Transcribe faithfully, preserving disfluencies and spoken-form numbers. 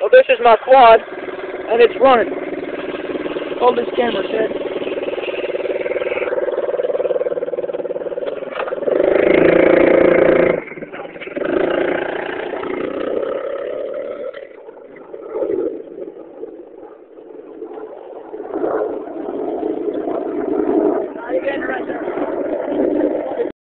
Well, this is my quad, and it's running. Hold this camera, Ted.